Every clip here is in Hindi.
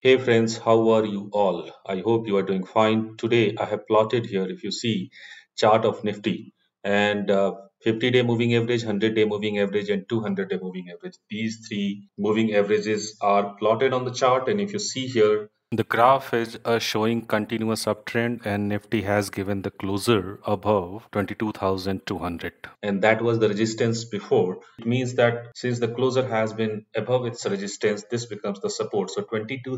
Hey friends, how are you all? I hope you are doing fine. Today I have plotted here, if you see, chart of Nifty and 50-day moving average, 100-day moving average and 200-day moving average. These three moving averages are plotted on the chart, and if you see here, the graph is showing continuous uptrend and Nifty has given the closer above 22,200. And that was the resistance before. It means that since the closer has been above its resistance, this becomes the support. So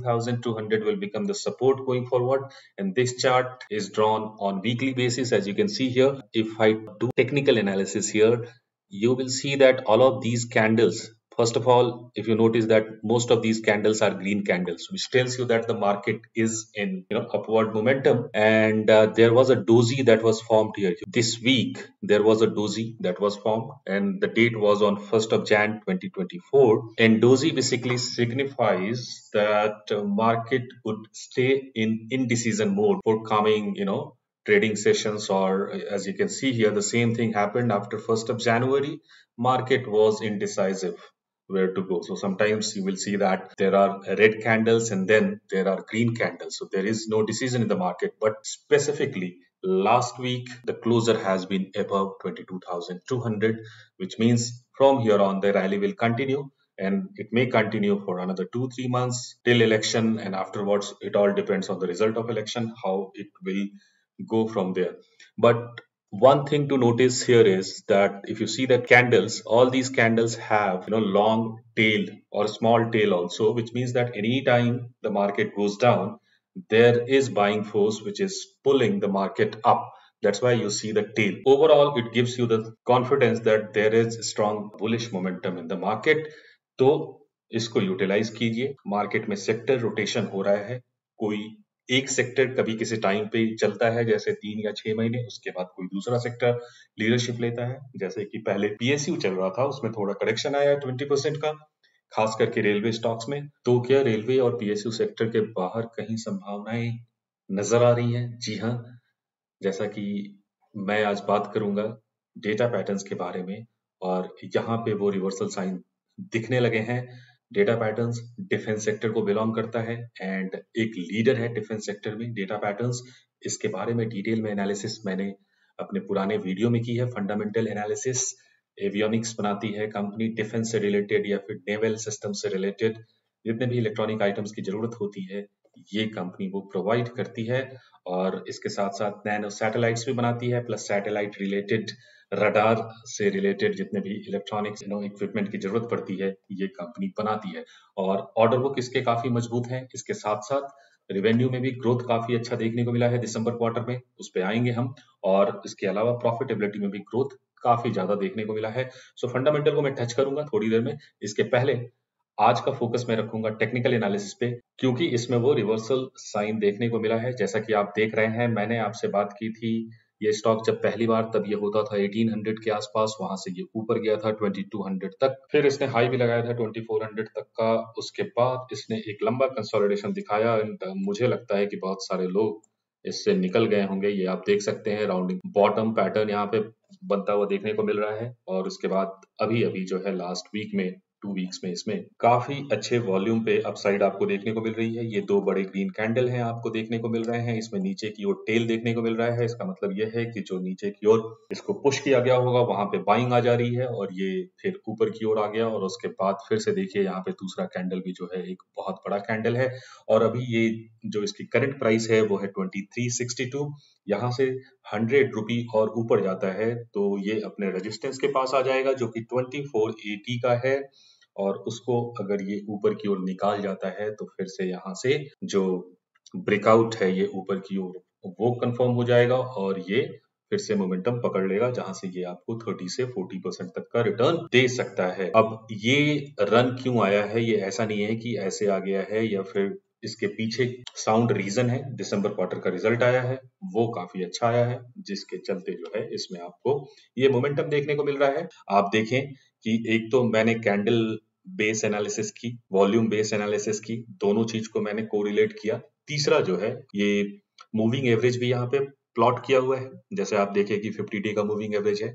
22,200 will become the support going forward. And this chart is drawn on weekly basis, as you can see here. If I do technical analysis here, you will see that all of these candles, first of all, if you notice that most of these candles are green candles, which tells you that the market is in upward momentum. And there was a doji that was formed here this week. There was a doji that was formed, and the date was on 1st of Jan 2024. And doji basically signifies that market would stay in indecision mode for coming trading sessions. Or as you can see here, the same thing happened after 1st of January. Market was indecisive where to go. So sometimes you will see that there are red candles and then there are green candles. So there is no decision in the market. But specifically last week, the closer has been above 22,200, which means from here on the rally will continue, and it may continue for another 2-3 months till election, and afterwards it all depends on the result of election, how it will go from there. But one thing to notice here is that if you see the candles, all these candles have long tail or small tail also, which means that anytime the market goes down, there is buying force which is pulling the market up. That's why you see the tail. Overall, it gives you the confidence that there is strong bullish momentum in the market. तो इसको यूटिलाइज कीजिए. मार्केट में सेक्टर रोटेशन हो रहा है. कोई एक सेक्टर कभी किसी टाइम पे चलता है, जैसे 3 या 6 महीने, उसके बाद कोई दूसरा सेक्टर लीडरशिप लेता है. जैसे कि पहले पीएसयू चल रहा था, उसमें थोड़ा करेक्शन आया 20% का, खास करके रेलवे स्टॉक्स में. तो क्या रेलवे और पीएसयू सेक्टर के बाहर कहीं संभावनाएं नजर आ रही हैं? जी हाँ, जैसा कि मैं आज बात करूंगा डेटा पैटर्न्स के बारे में, और यहाँ पे वो रिवर्सल साइन दिखने लगे हैं. डेटा पैटर्न्स डिफेंस सेक्टर को बिलोंग करता है एंड एक लीडर है डिफेंस सेक्टर में डेटा पैटर्न्स. इसके बारे में डिटेल में एनालिसिस मैंने अपने पुराने वीडियो में की है. फंडामेंटल एनालिसिस एवियोनिक्स बनाती है कंपनी, डिफेंस से रिलेटेड या फिर नेवल सिस्टम से रिलेटेड जितने भी इलेक्ट्रॉनिक आइटम्स की जरूरत होती है, ये कंपनी वो प्रोवाइड करती है. और इसके साथ साथ नैनो सैटेलाइट्स भी बनाती है, प्लस सैटेलाइट रिलेटेड रडार से रिलेटेड जितने भी इलेक्ट्रॉनिक्स इक्विपमेंट की जरूरत पड़ती है, ये कंपनी बनाती है. और ऑर्डर बुक इसके काफी मजबूत है. इसके साथ साथ रिवेन्यू में भी ग्रोथ काफी अच्छा देखने को मिला है दिसंबर क्वार्टर में, उस पर आएंगे हम. और इसके अलावा प्रॉफिटेबिलिटी में भी ग्रोथ काफी ज्यादा देखने को मिला है. सो फंडामेंटल को मैं टच करूंगा थोड़ी देर में. इसके पहले आज का फोकस मैं रखूंगा टेक्निकल एनालिसिस पे, क्योंकि इसमें वो रिवर्सल साइन देखने को मिला है. जैसा कि आप देख रहे हैं, मैंने आपसे बात की थी ये स्टॉक जब पहली बार, तब ये होता था 1800 के आसपास, वहां से ये ऊपर गया था 2200 तक, फिर इसने हाई भी लगाया था 2400 तक का. उसके बाद इसने एक लंबा कंसोलिडेशन दिखाया एंड मुझे लगता है कि बहुत सारे लोग इससे निकल गए होंगे. ये आप देख सकते हैं राउंडिंग बॉटम पैटर्न यहाँ पे बनता हुआ देखने को मिल रहा है. और उसके बाद अभी अभी जो है लास्ट वीक में 2 वीक्स में इसमें काफी अच्छे वॉल्यूम पे अपसाइड आपको देखने को मिल रही है. ये दो बड़े ग्रीन कैंडल हैं आपको देखने को मिल रहे हैं. इसमें नीचे की ओर टेल देखने को मिल रहा है. इसका मतलब यह है कि जो नीचे की ओर इसको पुश किया गया होगा, वहां पे बाइंग आ जा रही है और ये फिर ऊपर की ओर आ गया. और उसके बाद फिर से देखिए यहाँ पे दूसरा कैंडल भी जो है एक बहुत बड़ा कैंडल है. और अभी ये जो इसकी करंट प्राइस है वो है 2362. यहाँ से 100 रुपी और ऊपर जाता है तो ये अपने रेजिस्टेंस के पास आ जाएगा, जो कि 2480 का है. और उसको अगर ये ऊपर की ओर निकाल जाता है तो फिर से यहाँ से जो ब्रेकआउट है ये ऊपर की ओर वो कंफर्म हो जाएगा और ये फिर से मोमेंटम पकड़ लेगा, जहां से ये आपको 30 से 40% तक का रिटर्न दे सकता है. अब ये रन क्यों आया है, ये ऐसा नहीं है कि ऐसे आ गया है, या फिर इसके पीछे साउंड रीजन है. दिसंबर क्वार्टर का रिजल्ट आया है, वो काफी अच्छा आया है, जिसके चलते जो है इसमें आपको ये मोमेंटम देखने को मिल रहा है. आप देखें कि एक तो मैंने कैंडल बेस एनालिसिस की, वॉल्यूम बेस एनालिसिस की, दोनों चीज को मैंने कोरिलेट किया. तीसरा जो है ये मूविंग एवरेज भी यहाँ पे प्लॉट किया हुआ है. जैसे आप देखें कि 50 डे का मूविंग एवरेज है,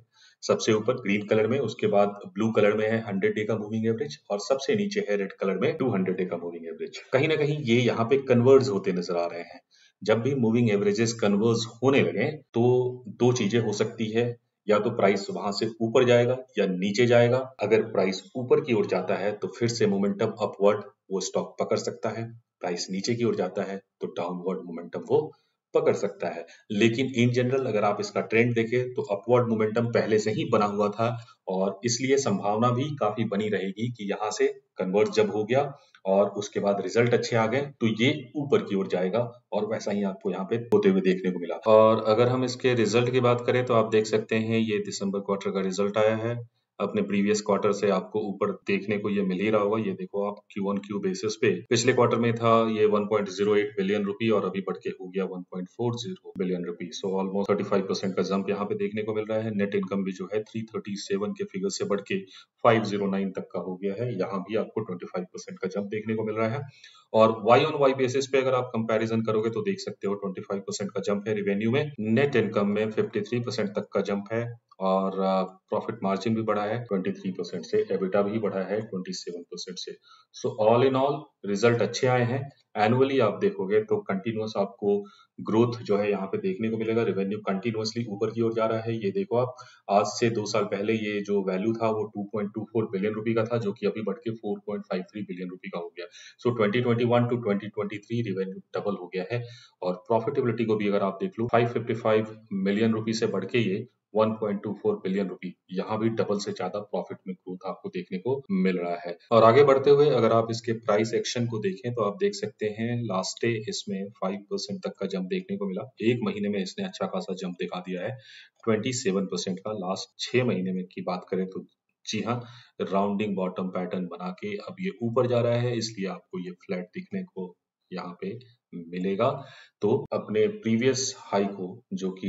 सबसे ऊपर ग्रीन कलर में, उसके बाद ब्लू कलर में है 100 डे का मूविंग एवरेज, और सबसे नीचे है रेड कलर में 200 डे का मूविंग एवरेज। कहीं ना कहीं ये यहाँ पे कन्वर्ज होते नजर आ रहे हैं। जब भी मूविंग एवरेजेस कन्वर्ज होने लगे तो दो चीजें हो सकती है, या तो प्राइस वहां से ऊपर जाएगा या नीचे जाएगा। अगर प्राइस ऊपर की ओर जाता है तो फिर से मोमेंटम अपवर्ड वो स्टॉक पकड़ सकता है, प्राइस नीचे की ओर जाता है तो डाउनवर्ड मोमेंटम वो पकड़ सकता है। लेकिन इन जनरल अगर आप इसका ट्रेंड देखें तो अपवर्ड मोमेंटम पहले से ही बना हुआ था, और इसलिए संभावना भी काफी बनी रहेगी कि यहाँ से कन्वर्ट जब हो गया और उसके बाद रिजल्ट अच्छे आ गए तो ये ऊपर की ओर जाएगा, और वैसा ही आपको यहाँ पे होते हुए देखने को मिला। और अगर हम इसके रिजल्ट की बात करें तो आप देख सकते हैं ये दिसंबर क्वार्टर का रिजल्ट आया है। अपने प्रीवियस क्वार्टर से आपको ऊपर देखने को ये मिल ही रहा होगा। ये देखो आप क्यू ऑन क्यू बेसिस पे पिछले क्वार्टर में था ये 1.08 बिलियन रुपी, और अभी बढ़ के हो गया 1.40 बिलियन रुपी। सो ऑलमोस्ट 35% का जंप यहाँ पे देखने को मिल रहा है। नेट इनकम भी जो है 337 के फिगर से बढ़ के 509 तक का हो गया है। यहाँ भी आपको 25% का जंप देखने को मिल रहा है। और वाई ऑन वाई बेसिस पे अगर आप कंपैरिजन करोगे तो देख सकते हो 25% का जंप है रिवेन्यू में, नेट इनकम में 53% तक का जंप है, और प्रॉफिट मार्जिन भी बढ़ा है 23% से, एबिटा भी बढ़ा है 27% से। So all in all result अच्छे आए हैं। एनुअली आप देखोगे तो कंटिन्यूअस आपको ग्रोथ जो है यहाँ पे देखने को मिलेगा। रेवेन्यू कंटिन्यूअसली ऊपर की ओर जा रहा है। ये देखो आप, आज से 2 साल पहले ये जो वैल्यू था वो 2.24 बिलियन रुपी का था, जो कि अभी बढ़ के 4.53 बिलियन रुपी का हो गया। सो 2021 टू 2023 रेवेन्यू डबल हो गया है। और प्रॉफिटेबिलिटी को भी अगर आप देख लो 555 मिलियन रुपी से बढ़ के ये 1.24 बिलियन रुपी, यहाँ भी डबल से ज्यादा प्रॉफिट में ग्रोथ आपको देखने को मिल रहा है। और आगे बढ़ते हुए अगर आप इसके प्राइस एक्शन को देखें तो आप देख सकते हैं लास्ट डे इसमें 5% तक का जंप देखने को मिला। एक महीने में इसने अच्छा खासा जंप दिखा दिया है 27% का। लास्ट 6 महीने में की बात करें तो जी हाँ, राउंडिंग बॉटम पैटर्न बना के अब ये ऊपर जा रहा है, इसलिए आपको ये फ्लैट दिखने को यहाँ पे मिलेगा। तो अपने प्रीवियस हाई को जो कि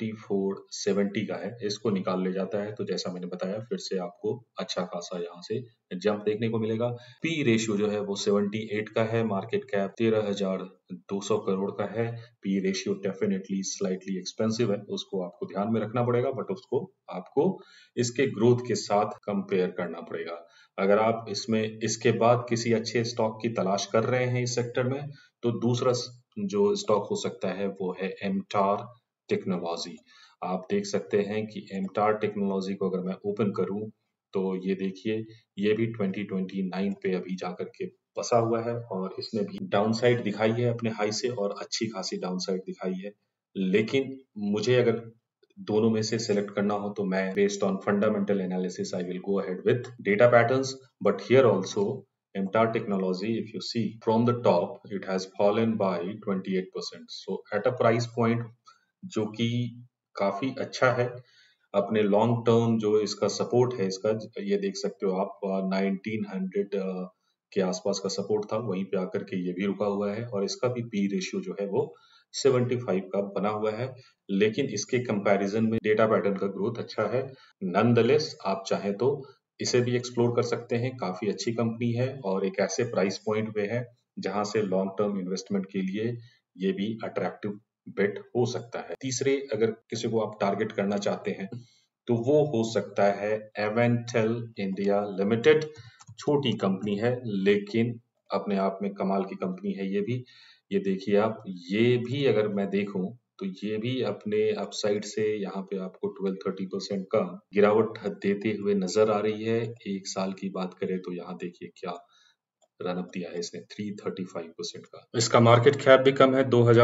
2470 का है इसको निकाल ले जाता है तो जैसा मैंने बताया फिर से आपको अच्छा खासा यहाँ से जंप देखने को मिलेगा। पी रेशियो जो है वो 78 का है, मार्केट कैप 13,200 करोड़ का है। P ratio definitely slightly expensive है, उसको आपको ध्यान में रखना पड़ेगा, बट उसको आपको इसके ग्रोथ के साथ कंपेयर करना पड़ेगा। अगर आप इसमें इसके बाद किसी अच्छे स्टॉक की तलाश कर रहे हैं इस सेक्टर में तो दूसरा जो स्टॉक हो सकता है वो है एमटार टेक्नोलॉजी। आप देख सकते हैं कि एमटार टेक्नोलॉजी को अगर मैं ओपन करूं तो ये देखिए, ये भी 2029 पे अभी जाकर के बसा हुआ है, और इसने भी डाउनसाइड दिखाई है अपने हाई से, और अच्छी खासी डाउनसाइड दिखाई है। लेकिन मुझे अगर दोनों में से सिलेक्ट करना हो तो मैं based on fundamental analysis I will go ahead with Data Patterns. But here also MTAR technology, if you see from the top, it has fallen by 28%. So at a price point जो कि काफी अच्छा है, अपने लॉन्ग टर्म जो इसका सपोर्ट है इसका ये देख सकते हो आप 1900 के आसपास का सपोर्ट था, वहीं पे आकर के ये भी रुका हुआ है, और इसका भी पी रेशियो जो है वो 75 का बना हुआ है। लेकिन इसके कंपैरिजन में डेटा पैटर्न का ग्रोथ अच्छा है। नॉनदलेस आप चाहें तो इसे भी एक्सप्लोर कर सकते हैं, काफी अच्छी कंपनी है और एक ऐसे प्राइस पॉइंट पे है जहां से लॉन्ग टर्म इन्वेस्टमेंट के लिए ये भी अट्रैक्टिव बेट हो सकता है। तीसरे अगर किसी को आप टारगेट करना चाहते हैं तो वो हो सकता है एवेंटेल इंडिया लिमिटेड। छोटी कंपनी है लेकिन अपने आप में कमाल की कंपनी है ये भी। ये देखिए आप, ये भी अगर मैं देखूं तो ये भी अपने अपसाइड से यहाँ पे आपको 12-30% का गिरावट देते हुए नजर आ रही है। एक साल की बात करें तो यहाँ देखिए क्या रन अप दिया है इसने 335% का। इसका मार्केट कैप भी कम है,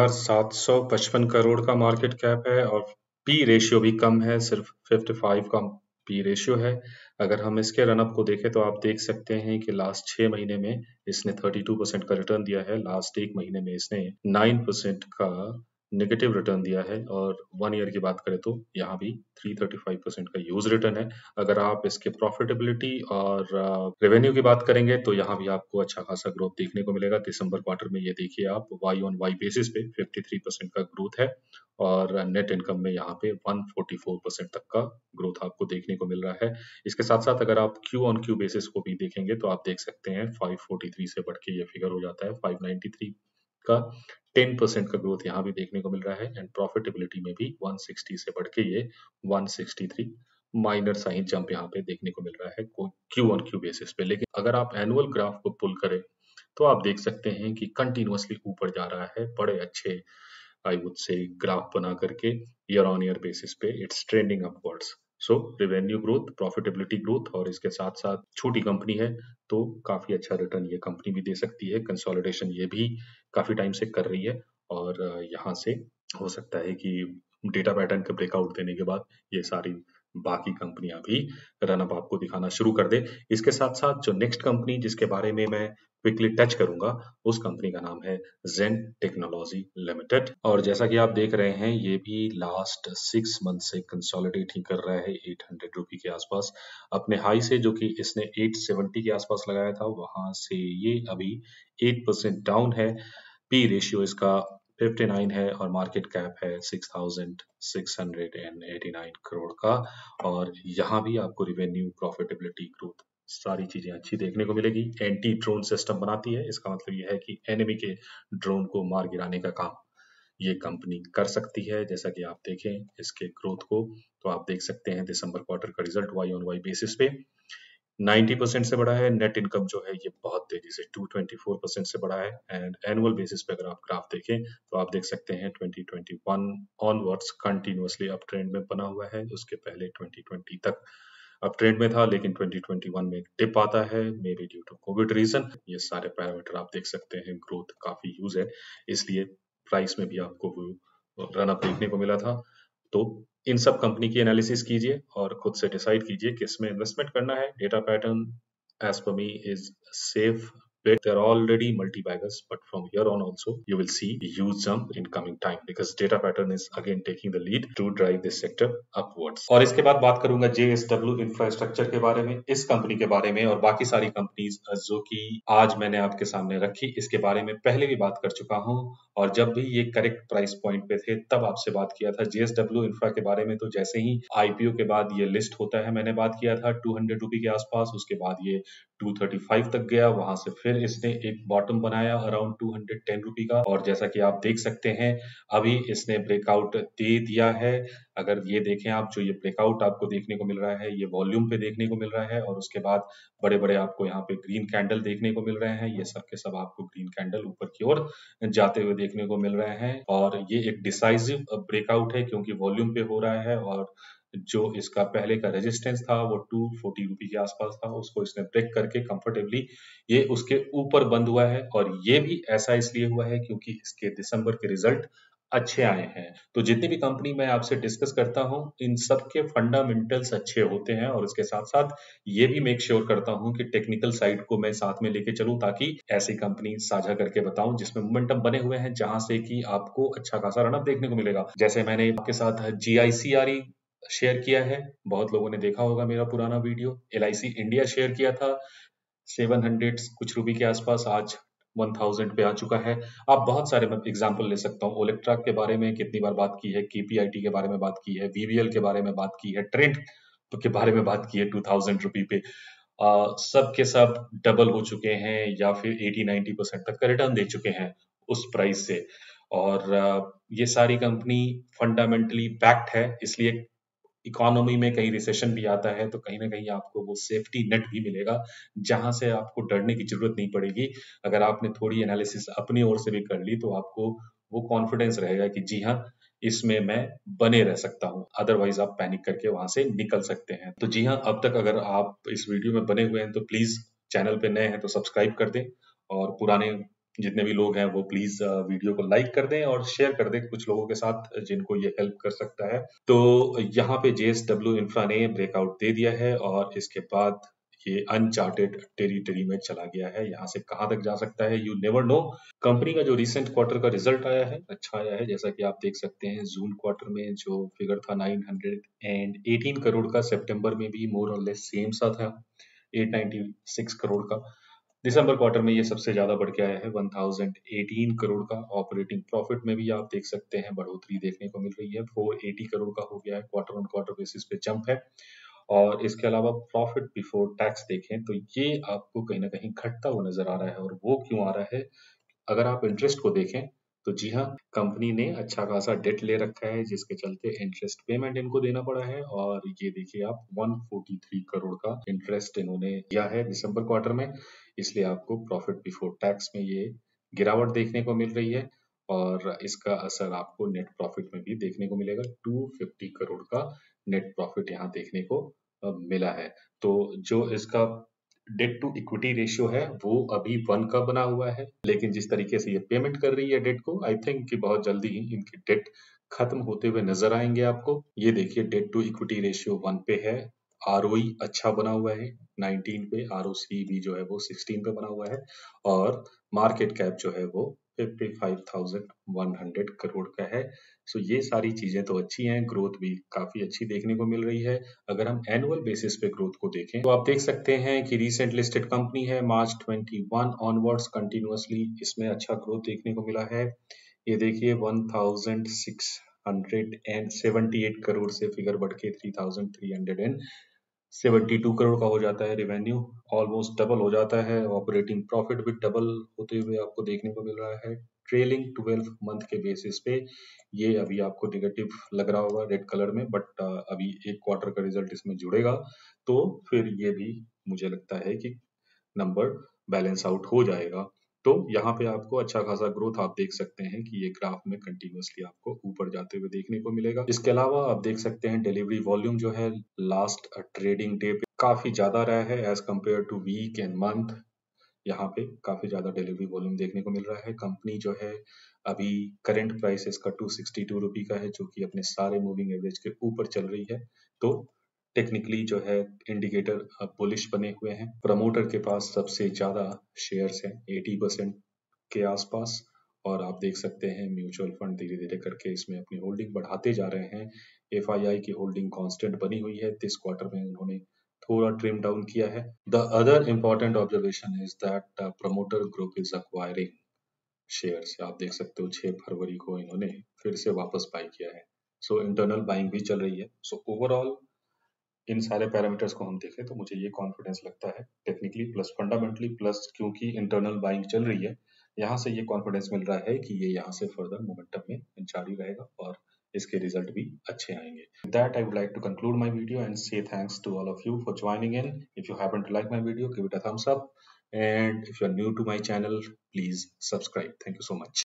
2755 करोड़ का मार्केट कैप है, और पी रेशियो भी कम है, सिर्फ 55 का पी रेशियो है। अगर हम इसके रनअप को देखें तो आप देख सकते हैं कि लास्ट 6 महीने में इसने 32% का रिटर्न दिया है, लास्ट एक महीने में इसने 9% का नेगेटिव रिटर्न दिया है, और 1 ईयर की बात करें तो यहाँ भी 335% का यूज रिटर्न है। अगर आप इसके प्रॉफिटेबिलिटी और रेवेन्यू की बात करेंगे तो यहाँ भी आपको अच्छा खासा ग्रोथ देखने को मिलेगा। दिसंबर क्वार्टर में ये देखिए आप, वाई ऑन वाई बेसिस पे 53% का ग्रोथ है, और नेट इनकम में यहाँ पे 144% तक का ग्रोथ आपको देखने को मिल रहा है। इसके साथ साथ अगर आप क्यू ऑन क्यू बेसिस को भी देखेंगे तो आप देख सकते हैं 543 से बढ़ के ये फिगर हो जाता है 593 का। 10% का ग्रोथ यहाँ भी देखने को मिल रहा है, एंड प्रॉफिटेबिलिटी में भी 160 से बढ़ के ये 163 माइनर साइन जंप यहाँ पे देखने को मिल रहा है क्यू ऑन क्यू बेसिस पे। लेकिन अगर आप एनुअल ग्राफ को पुल करें तो आप देख सकते हैं कि कंटिन्यूअसली ऊपर जा रहा है, बड़े अच्छे आई वुड से ग्राफ बना करके ईयर ऑन ईयर बेसिस पे it's trending upwards. So revenue growth, profitability growth और इसके साथ साथ छोटी कंपनी है तो काफी अच्छा रिटर्न ये कंपनी भी दे सकती है। कंसोलिडेशन ये भी काफी टाइम से कर रही है और यहाँ से हो सकता है कि डेटा पैटर्न के ब्रेकआउट देने के बाद ये सारी बाकी कंपनियां भी रन अप आपको दिखाना शुरू कर दे। इसके साथ साथ जो नेक्स्ट कंपनी जिसके बारे में मैं क्विकली टच करूंगा उस कंपनी का नाम है जेन टेक्नोलॉजी लिमिटेड। और जैसा कि आप देख रहे हैं ये भी लास्ट 6 मंथ से कंसोलिडेट ही कर रहा है 800 रुपी के आसपास। अपने हाई से जो कि इसने 870 के आसपास लगाया था वहां से ये अभी 8% डाउन है। पी रेशियो इसका 59 है और मार्केट कैप है 6,689 करोड़ का। और यहाँ भी आपको रिवेन्यू, प्रॉफिटेबिलिटी, ग्रोथ सारी चीजें अच्छी देखने को मिलेगी। एंटी ड्रोन सिस्टम बनाती है, इसका मतलब यह है कि एनिमी के ड्रोन को मार गिराने का काम ये कंपनी कर सकती है। जैसा कि आप देखें इसके ग्रोथ को तो आप देख सकते हैं दिसंबर क्वार्टर का result Y on Y basis पे 90% से बढ़ा है। नेट इनकम जो है ये बहुत तेजी से 224% से बढ़ा है। एंड एनुअल बेसिस पे अगर आप ग्राफ देखें तो आप देख सकते हैं 2021 ऑनवर्ड्स कंटिन्यूअसली अप ट्रेंड में बना हुआ है। उसके पहले 2020 तक अप ट्रेंड में था लेकिन 2021 में डिप आता है, may be due to covid reason. ये सारे पैरामीटर आप देख सकते हैं, ग्रोथ काफी यूज है इसलिए प्राइस में भी आपको वो रन अप देखने को मिला था। तो इन सब कंपनी की एनालिसिस कीजिए और खुद से डिसाइड कीजिए किस में इन्वेस्टमेंट करना है। Data pattern as per me is safe bet. There are already multi baggers, but from here on also you will see huge jump in coming time because data pattern is again taking the lead to drive this sector upwards. और इसके बाद बात करूंगा JSW इंफ्रास्ट्रक्चर के बारे में, इस कंपनी के बारे में और बाकी सारी कंपनीज जो कि आज मैंने आपके सामने रखी इसके बारे में पहले भी बात कर चुका हूं। और जब भी ये करेक्ट प्राइस पॉइंट पे थे तब आपसे बात किया था। JSW इंफ्रा के बारे में तो जैसे ही आईपीओ के बाद ये लिस्ट होता है मैंने बात किया था 200 रुपी के आसपास, उसके बाद ये 235 तक गया, वहां से फिर इसने एक बॉटम बनाया अराउंड 210 रुपी का। और जैसा कि आप देख सकते हैं अभी इसने ब्रेकआउट दे दिया है। अगर ये देखें आप, जो ये ब्रेकआउट आपको देखने को मिल रहा है ये वॉल्यूम पे देखने को मिल रहा है और उसके बाद बड़े बड़े आपको यहाँ पे ग्रीन कैंडल देखने को मिल रहे हैं। ये सब के सब आपको ग्रीन कैंडल ऊपर की ओर जाते हुए देखने को मिल रहे हैं और ये एक डिसाइसिव ब्रेकआउट है क्योंकि वॉल्यूम पे हो रहा है। और जो इसका पहले का रेजिस्टेंस था वो 240 रुपी के आसपास था, उसको इसने ब्रेक करके कंफर्टेबली ये उसके ऊपर बंद हुआ है। और ये भी ऐसा इसलिए हुआ है क्योंकि इसके दिसंबर के रिजल्ट अच्छे आए हैं। तो जितनी भी कंपनी मैं आपसे डिस्कस करता हूं इन सब के फंडामेंटल्स अच्छे होते हैं और इसके साथ साथ ये भी मेक श्योर करता हूं कि टेक्निकल साइड को मैं साथ में लेके चलूं ताकि ऐसी कंपनी साझा करके बताऊं जिसमें मोमेंटम बने हुए हैं, जहां से कि आपको अच्छा खासा रनअप देखने को मिलेगा। जैसे मैंने आपके साथ GICRE शेयर किया है, बहुत लोगों ने देखा होगा मेरा पुराना वीडियो। LIC इंडिया शेयर किया था 700 कुछ रुपए के आसपास, आज 1000 पे आ चुका है। आप बहुत सारे मैं एग्जांपल ले सकता हूँ। ओलेक्ट्रा के बारे में कितनी बार बात की है, KPIT के बारे में बात की है, VVL के बारे में बात की है, ट्रेंड के बारे में बात की है 2000 रुपए पे। सब के सब डबल हो चुके हैं या फिर 80-90% तक का रिटर्न दे चुके हैं उस प्राइस से। और ये सारी कंपनी फंडामेंटली बैक्ड है, इसलिए इकोनॉमी में कहीं रिसेशन भी आता है तो कहीं ना कहीं आपको वो सेफ्टी नेट भी मिलेगा जहां से आपको डरने की जरूरत नहीं पड़ेगी। अगर आपने थोड़ी एनालिसिस अपनी ओर से भी कर ली तो आपको वो कॉन्फिडेंस रहेगा कि जी हाँ इसमें मैं बने रह सकता हूँ, अदरवाइज आप पैनिक करके वहां से निकल सकते हैं। तो जी हाँ, अब तक अगर आप इस वीडियो में बने हुए हैं तो प्लीज, चैनल पे नए हैं तो सब्सक्राइब कर दें और पुराने जितने भी लोग हैं वो प्लीज वीडियो को लाइक कर दें और शेयर कर दें कुछ लोगों के साथ जिनको ये हेल्प कर सकता है। तो यहाँ पे JSW इंफ्रा ने ब्रेकआउट दे दिया है और इसके बाद ये अनचार्टेड टेरिटरी में चला गया है। यहाँ से कहाँ तक जा सकता है यू नेवर नो। कंपनी का जो रिसेंट क्वार्टर का रिजल्ट आया है अच्छा आया है, जैसा कि आप देख सकते हैं जून क्वार्टर में जो फिगर था 918 करोड़ का, सितंबर में भी मोर और लेस सेम सा था 896 करोड़ का। दिसंबर क्वार्टर में ये सबसे ज्यादा बढ़ के आया है 1018 करोड़ का। ऑपरेटिंग प्रॉफिट में भी आप देख सकते हैं बढ़ोतरी देखने को मिल रही है, 480 करोड़ का हो गया है, क्वार्टर ऑन क्वार्टर बेसिस पे जंप है। और इसके अलावा प्रॉफिट बिफोर टैक्स देखें तो ये आपको कहीं ना कहीं घटता हुआ नजर आ रहा है। और वो क्यों आ रहा है, अगर आप इंटरेस्ट को देखें तो जी हाँ, कंपनी ने अच्छा खासा डेट ले रखा है जिसके चलते इंटरेस्ट पेमेंट इनको देना पड़ा है, और ये देखिए आप 143 करोड़ का इंटरेस्ट इन्होंने दिया है दिसंबर क्वार्टर में। इसलिए आपको प्रॉफिट बिफोर टैक्स में ये गिरावट देखने को मिल रही है, और इसका असर आपको नेट प्रॉफिट में भी देखने को मिलेगा। 250 करोड़ का नेट प्रॉफिट यहाँ देखने को मिला है। तो जो इसका डेट टू इक्विटी रेशियो है वो अभी 1 का बना हुआ है, लेकिन जिस तरीके से ये पेमेंट कर रही है डेट को, आई थिंक कि बहुत जल्दी ही इनकी डेट खत्म होते हुए नजर आएंगे आपको। ये देखिए डेट टू इक्विटी रेशियो 1 पे है, आरओई अच्छा बना हुआ है 19 पे, आरओसी भी जो है वो 16 पे बना हुआ है, और मार्केट कैप जो है वो 55,100 करोड़ का है। सो ये सारी चीजें तो अच्छी हैं, ग्रोथ भी काफी अच्छी देखने को मिल रही है। अगर हम एनुअल बेसिस पे ग्रोथ को देखें तो आप देख सकते हैं कि रीसेंट लिस्टेड कंपनी है, मार्च 21 ऑनवर्ड्स कंटिन्यूअसली इसमें अच्छा ग्रोथ देखने को मिला है। ये देखिए 1678 करोड़ से फिगर बढ़ के 3372 करोड़ का हो जाता है रेवेन्यू, ऑलमोस्ट डबल हो जाता है। ऑपरेटिंग प्रॉफिट भी डबल होते हुए आपको देखने को मिल रहा है। ट्रेलिंग 12 मंथ के बेसिस पे ये अभी आपको निगेटिव लग रहा होगा रेड कलर में, बट अभी एक क्वार्टर का रिजल्ट इसमें जुड़ेगा तो फिर ये भी मुझे लगता है कि नंबर बैलेंस आउट हो जाएगा। तो यहाँ पे आपको अच्छा खासा ग्रोथ आप देख सकते हैं कि ये ग्राफ में कंटिन्यूअसली आपको ऊपर जाते हुए देखने को मिलेगा। इसके अलावा आप देख सकते हैं डिलीवरी वॉल्यूम जो है लास्ट ट्रेडिंग डे पे काफी ज्यादा रहा है as compared to week and month. यहाँ पे काफी ज्यादा डिलीवरी वॉल्यूम देखने को मिल रहा है। कंपनी जो है अभी करंट प्राइस इसका 262 रुपी का है, जो कि अपने सारे मूविंग एवरेज के ऊपर चल रही है। तो टेक्निकली जो है इंडिकेटर बुलिश बने हुए हैं। प्रमोटर के पास सबसे ज्यादा शेयर्स हैं 80% के आसपास, और आप देख सकते हैं म्यूचुअल फंड धीरे धीरे करके इसमें अपनी होल्डिंग बढ़ाते जा रहे हैं। एफआईआई की होल्डिंग कांस्टेंट बनी हुई है, दिस क्वार्टर में उन्होंने थोड़ा ट्रिम डाउन किया है। The other important observation is that promoter group is acquiring shares. आप देख सकते हो 6 फरवरी को इन्होंने फिर से वापस बाई किया है। सो इंटरनल बाइंग भी चल रही है। सो ओवरऑल इन सारे पैरामीटर्स को हम देखें तो मुझे ये कॉन्फिडेंस लगता है, टेक्निकली प्लस फंडामेंटली प्लस क्योंकि इंटरनल बाइंग चल रही है, यहाँ से ये कॉन्फिडेंस मिल रहा है कि ये यहाँ से फर्दर मोमेंटम में जारी रहेगा और इसके रिजल्ट भी अच्छे आएंगे। That I would like to conclude my video and so thanks to all of you for joining in. If you happen to like my video, give it a thumbs up, and if you're new to my channel, please subscribe. Thank you so much.